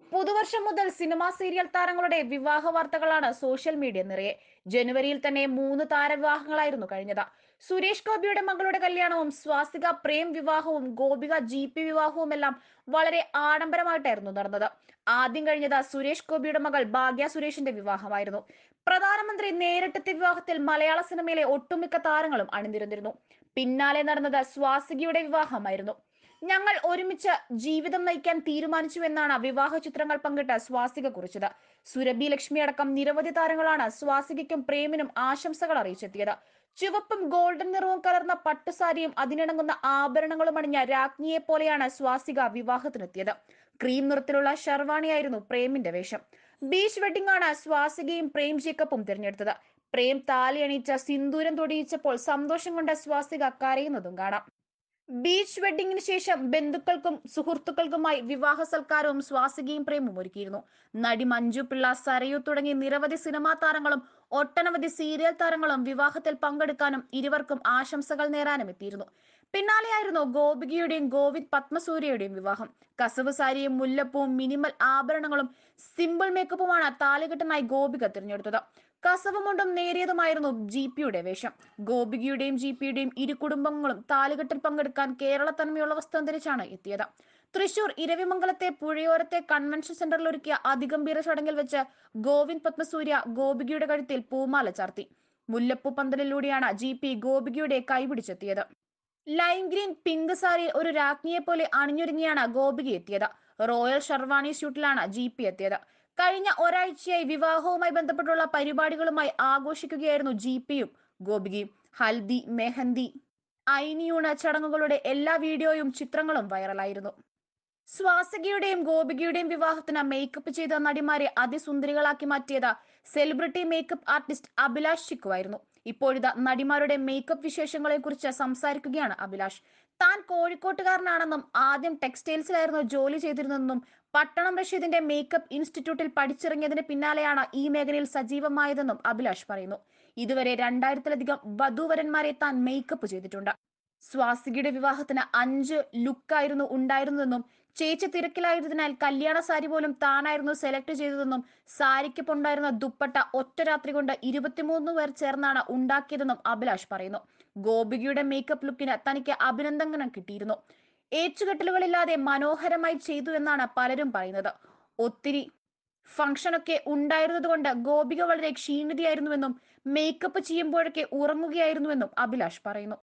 പുതുവർഷം മുതൽ cinema serial താരങ്ങളുടെ വിവാഹ വാർത്തകളാണ് സോഷ്യൽ മീഡിയ നിറയെ. ജനുവരിയിൽ തന്നെ 3 താരവിവാഹങ്ങളായിരുന്നു കഴിഞ്ഞത്. സുരേഷ് ഗോപിയുടെ മകളുടെ കല്യാണവും സ്വാസിക പ്രേം വിവാഹവും ഗോപിക GP വിവാഹവുമെല്ലാം വളരെ ആഡംബരമായിട്ടായിരുന്നു നടന്നത്. ആദ്യം കഴിഞ്ഞത് സുരേഷ് ഗോപിയുടെ മകൾ ഭാഗ്യ സുരേഷിന്റെ വിവാഹമായിരുന്നു. പ്രധാനമന്ത്രി നേരിട്ടെത്തിയ വിവാഹത്തിൽ മലയാള സിനിമയിലെ ഒട്ടുമിക്ക താരങ്ങളും അണിനിരന്നിരുന്നു. പിന്നാലെ നടന്നത് സ്വാസികയുടെ വിവാഹമായിരുന്നു. ഞങ്ങൾ ഒരുമിച്ച് ജീവിതം നയിക്കാൻ തീരുമാനിച്ചുവെന്നാണ് വിവാഹ ചിത്രങ്ങൾ പങ്കിട്ട് സ്വാസിക കുറിച്ചത്. സുരഭി ലക്ഷ്മി അടക്കം നിരവധി താരങ്ങളാണ് സ്വാസികയ്ക്കും പ്രേമിനും ആശംസകൾ അറിയിച്ചെത്തിയത്. ചുവപ്പും ഗോൾഡൻ നിറവും കലർന്ന പട്ടുസാരിയും അതിനിണങ്ങുന്ന ആഭരണങ്ങളും അണിഞ്ഞ രാജ്ഞിയെ പോലെയാണ് സ്വാസിക വിവാഹത്തിനെത്തിയത്. ക്രീം നിറത്തിലുള്ള ഷർവാണിയായിരുന്നു പ്രേമിന്റെ വേഷം. ബീച്ച് വെഡിംഗ് ആണ് സ്വാസികയും പ്രേം ജേക്കബും തിരഞ്ഞെടുത്തത്. പ്രേം താലി അണിയിച്ച സിന്ദൂരം തൊടിയിച്ചപ്പോൾ സന്തോഷം കൊണ്ട് സ്വാസിക കരയുന്നതും കാണാം. ബീച്ച് വെഡിങ്ങിന് ശേഷം ബന്ധുക്കൾക്കും സുഹൃത്തുക്കൾക്കുമായി വിവാഹ സൽക്കാരവും സ്വാസികയും പ്രേമും ഒരുക്കിയിരുന്നു. നടി മഞ്ജു പിള്ള, സരയു തുടങ്ങി നിരവധി സിനിമാ താരങ്ങളും ഒട്ടനവധി സീരിയൽ താരങ്ങളും വിവാഹത്തിൽ പങ്കെടുക്കാനും ഇരുവർക്കും ആശംസകൾ നേരാനും എത്തിയിരുന്നു. പിന്നാലെയായിരുന്നു ഗോപികയുടെയും ഗോവിന്ദ് പത്മസൂര്യയുടെയും വിവാഹം. കസവ് സാരിയും മുല്ലപ്പൂവും മിനിമൽ ആഭരണങ്ങളും സിമ്പിൾ മേക്കപ്പുമാണ് താലികെട്ടിനായി ഗോപിക തിരഞ്ഞെടുത്തത്. കസവുമുണ്ടും നേരിയതുമായിരുന്നു GPയുടെ വേഷം. ഗോപികയുടെയും GPയുടെയും ഇരു കുടുംബങ്ങളും താലികെട്ടിൽ പങ്കെടുക്കാൻ കേരള തനിമയുള്ള വസ്ത്രം ധരിച്ചാണ് എത്തിയത്. തൃശൂർ ഇരവിമംഗലത്തെ പുഴയോരത്തെ കൺവെൻഷൻ സെന്ററിൽ ഒരുക്കിയ അതിഗംഭീര ചടങ്ങിൽ വെച്ച് ഗോവിന്ദ് പത്മസൂര്യ ഗോപികയുടെ കഴുത്തിൽ പൂമാല ചാർത്തി. മുല്ലപ്പൂ പന്തലിലൂടെയാണ് GP ഗോപികയുടെ കൈപിടിച്ചെത്തിയത്. ലൈം ഗ്രീൻ പിങ്ക് സാരിയിൽ ഒരു രാജ്ഞിയെ പോലെ അണിഞ്ഞൊരുങ്ങിയാണ് ഗോപിക എത്തിയത്. റോയൽ ഷർവാണി സ്യൂട്ടിലാണ് GP എത്തിയത്. കഴിഞ്ഞ ഒരാഴ്ചയായി വിവാഹവുമായി ബന്ധപ്പെട്ടുള്ള പരിപാടികളുമായി ആഘോഷിക്കുകയായിരുന്നു GPയും ഗോപികയും. ഹൽദി, മെഹന്തി, ഐനിയൂണ് ചടങ്ങുകളുടെ എല്ലാ വീഡിയോയും ചിത്രങ്ങളും വൈറലായിരുന്നു. സ്വാസികയുടെയും ഗോപികയുടെയും വിവാഹത്തിന് മേക്കപ്പ് ചെയ്ത നടിമാരെ അതിസുന്ദരികളാക്കി മാറ്റിയത് സെലിബ്രിറ്റി മേക്കപ്പ് ആർട്ടിസ്റ്റ് അഭിലാഷ് ചിക്കുവായിരുന്നു. ഇപ്പോഴിതാ നടിമാരുടെ മേക്കപ്പ് വിശേഷങ്ങളെ കുറിച്ച് സംസാരിക്കുകയാണ് അഭിലാഷ്. താൻ കോഴിക്കോട്ടുകാരനാണെന്നും ആദ്യം ടെക്സ്റ്റൈൽസിലായിരുന്നു ജോലി ചെയ്തിരുന്നതെന്നും പട്ടണം റഷീദിന്റെ മേക്കപ്പ് ഇൻസ്റ്റിറ്റ്യൂട്ടിൽ പഠിച്ചിറങ്ങിയതിന് പിന്നാലെയാണ് ഈ മേഖലയിൽ സജീവമായതെന്നും അഭിലാഷ് പറയുന്നു. ഇതുവരെ 2000-ലധികം വധൂവരന്മാരെ താൻ മേക്കപ്പ് ചെയ്തിട്ടുണ്ട്. സ്വാസികയുടെ വിവാഹത്തിന് 5 ലുക്കായിരുന്നു ഉണ്ടായിരുന്നതെന്നും ചേച്ചി തിരക്കിലായതിനാൽ കല്യാണ സാരി പോലും താനായിരുന്നു സെലക്ട് ചെയ്തതെന്നും സാരിക്കൊപ്പമുണ്ടായിരുന്ന ദുപ്പട്ട ഒറ്റ രാത്രി കൊണ്ട് 23 പേർ ചേർന്നാണ് ഉണ്ടാക്കിയതെന്നും അഭിലാഷ് പറയുന്നു. ഗോപികയുടെ മേക്കപ്പ് ലുക്കിന് തനിക്ക് അഭിനന്ദനം കിട്ടിയിരുന്നു. ഏച്ചുകെട്ടലുകളില്ലാതെ മനോഹരമായി ചെയ്തു എന്നാണ് പലരും പറയുന്നത്. ഒത്തിരി ഫംഗ്ഷനൊക്കെ ഉണ്ടായിരുന്നതുകൊണ്ട് ഗോപിക വളരെ ക്ഷീണിതയായിരുന്നുവെന്നും മേക്കപ്പ് ചെയ്യുമ്പോഴൊക്കെ ഉറങ്ങുകയായിരുന്നുവെന്നും അഭിലാഷ് പറയുന്നു.